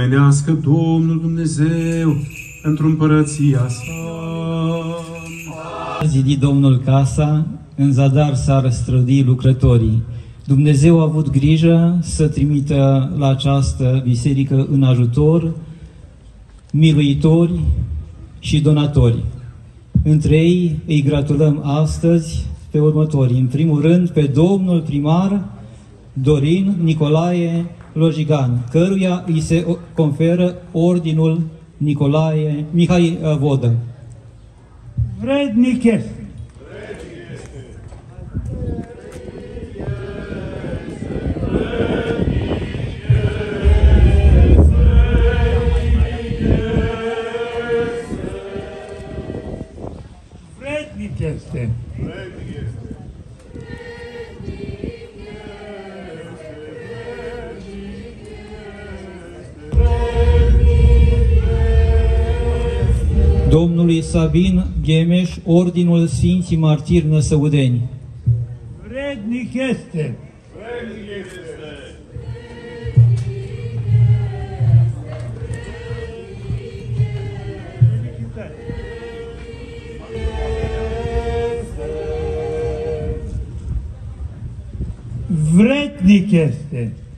pomenească Domnul Dumnezeu pentru împărăția sa. A zidit Domnul casa, în zadar s-ar strădi lucrătorii. Dumnezeu a avut grijă să trimită la această biserică în ajutor miluitori și donatori. Între ei îi gratulăm astăzi pe următorii. În primul rând pe domnul primar Dorin Nicolae Lojigan, căruia îi se conferă ordinul Mihai Vodă. Vrednic este. Vrednic este. Domnului Sabin Ghemeș, ordinul Sfinții Martiri Năsăudeni. Vrednic este. Vrednic este.